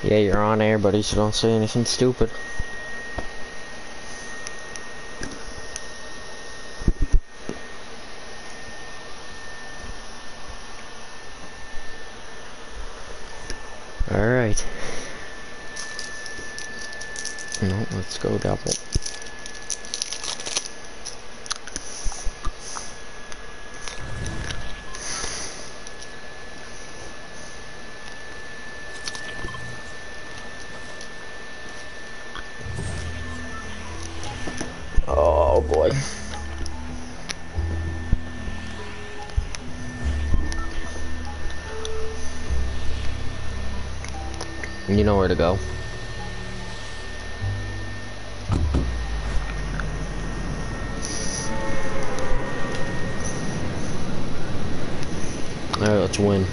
Yeah, you're on air, buddy, so don't say anything stupid. Alright. No, let's go double. Oh boy. You know where to go. Alright, let's win.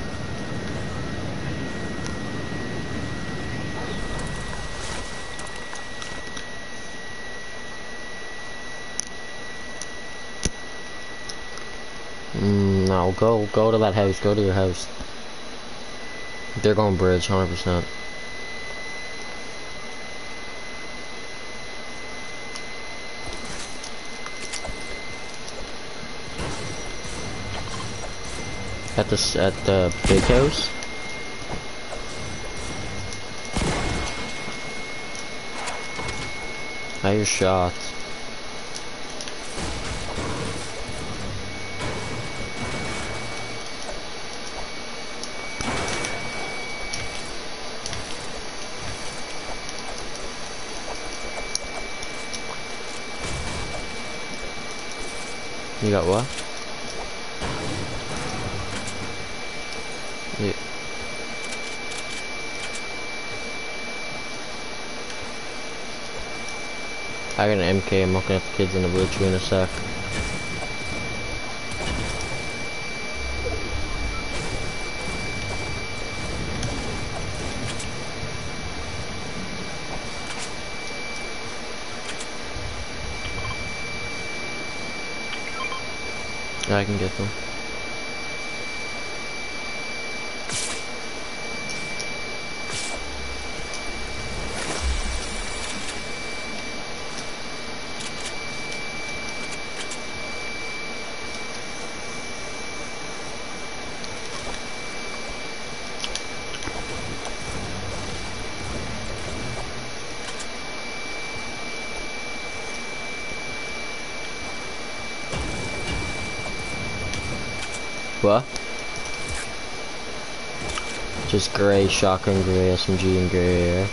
No, go to that house, go to your house. They're going bridge, 100%. At the big house? How your shots? You got what? Yeah. I got an MK, I'm looking at the kids in the blue tree in a sec. I can get them. What? Just gray, shotgun, gray, SMG, and gray air.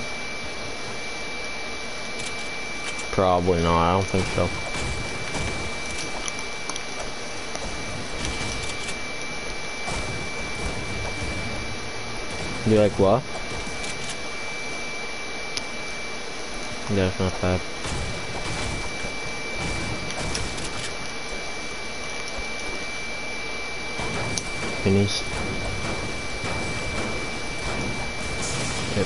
Probably not, I don't think so. You like what? Yeah, it's not bad. Minis. Yep.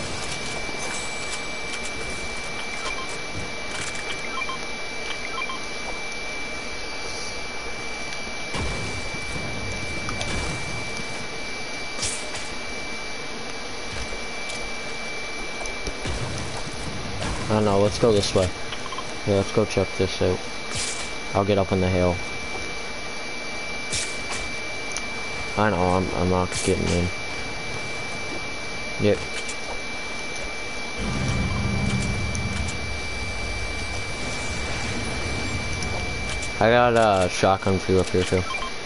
I don't know, let's go this way. Yeah, let's go check this out. I'll get up on the hill. I know, I'm not getting in. Yep. I got a shotgun for you up here too.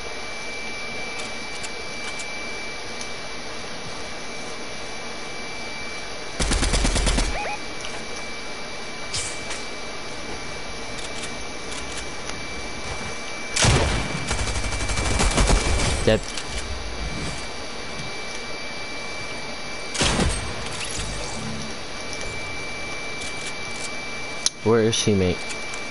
Dead. Where is he, mate?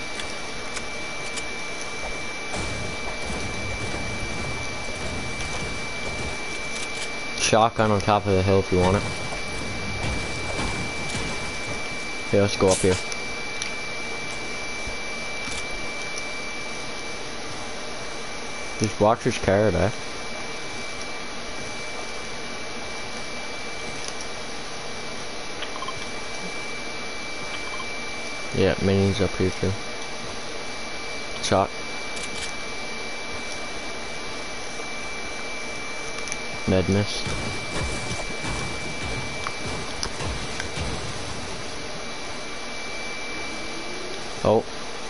Shotgun on top of the hill if you want it. Okay, let's go up here. Just watch his car, eh? Yeah, minions up here too. Shot. Med miss. Oh.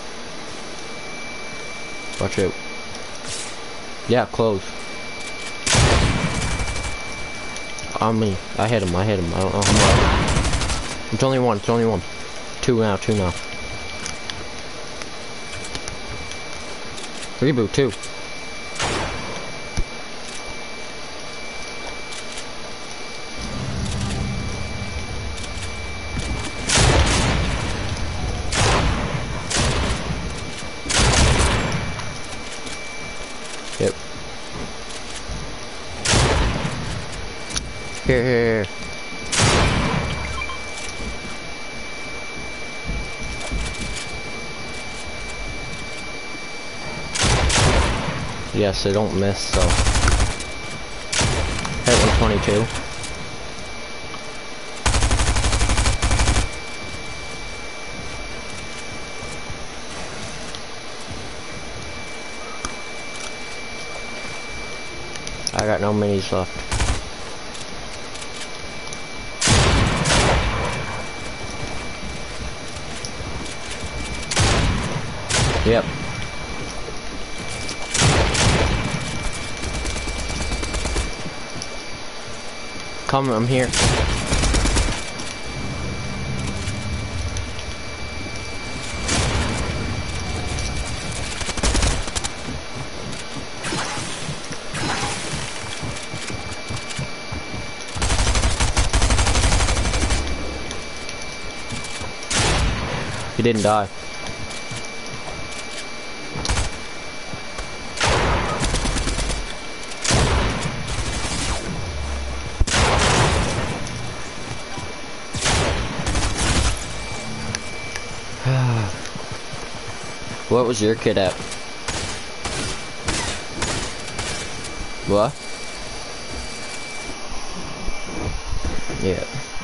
Watch out. Yeah, close. On me. I hit him. I don't know how much. It's only one. It's only one. Two now. Reboot, two. Yep. Here. Yes, they don't miss, so. Hit 122. I got no minis left. Yep. Come, I'm here. He didn't die. What was your kid at? What? Yeah.